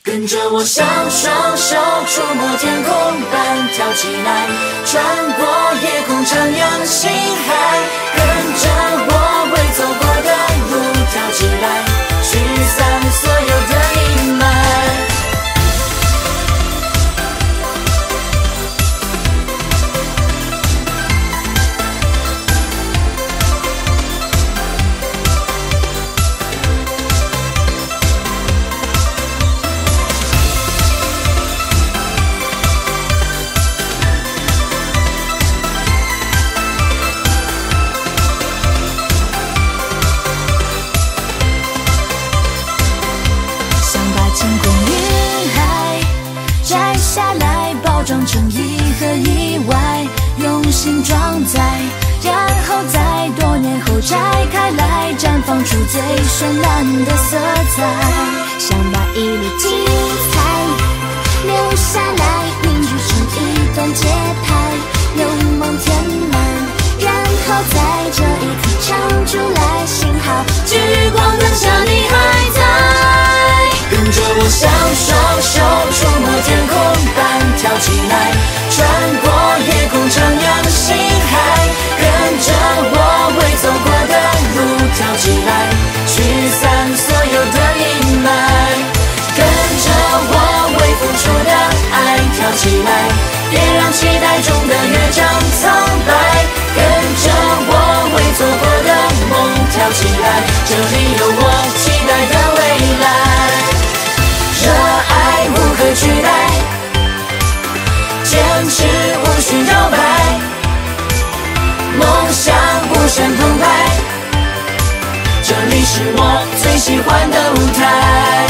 跟着我像双手触摸天空般跳起来，穿过夜空徜徉星海，跟着我为走过的路跳起来，驱散所有的阴霾。装成一盒意外，用心装载，然后在多年后拆开来，绽放出最绚烂的色彩。想把一路精彩留下来，凝聚成一段节拍，用梦填满，然后在这一刻唱出来。幸好聚光灯下你还在。跟着我像双手触摸天空般跳起来，穿过夜空徜徉星海，跟着我为走过的路跳起来，驱散所有的阴霾。跟着我为付出的爱跳起来，别让期待中的乐章苍白。跟着我为走过的梦跳起来，这里有我期待的未来。热爱无可取代，坚持无需摇摆，梦想无限澎湃，这里是我最喜欢的舞台。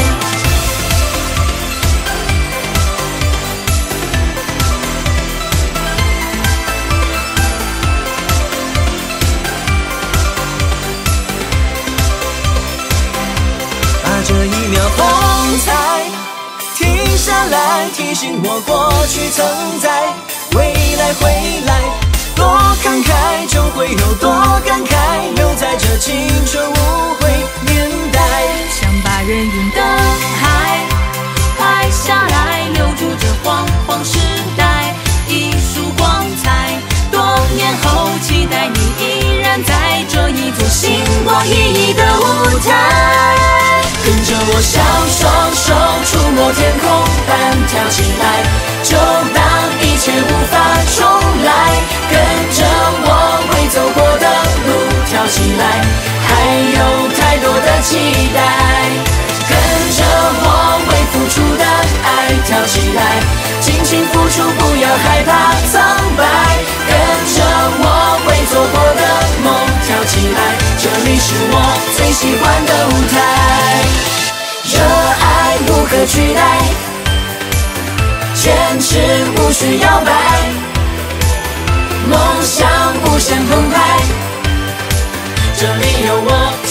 把这一秒风采停下来，提醒我过去曾在，未来回来，多慷慨就会有多感慨，留在这青春无悔年代。 想把人云灯海拍下来，留住这煌煌时代，一束光彩。多年后期待你依然在这一座星光熠熠的舞台。 跟着我像双手触摸天空般跳起来，就当一切无法重来。跟着我为走过的路跳起来，还有太多的期待。跟着我为付出的爱跳起来，尽情付出不要害怕苍白。跟着我为走过的梦跳起来，这里是我最喜欢的舞台。热爱无可取代，坚持无需摇摆，梦想无限澎湃，这里有我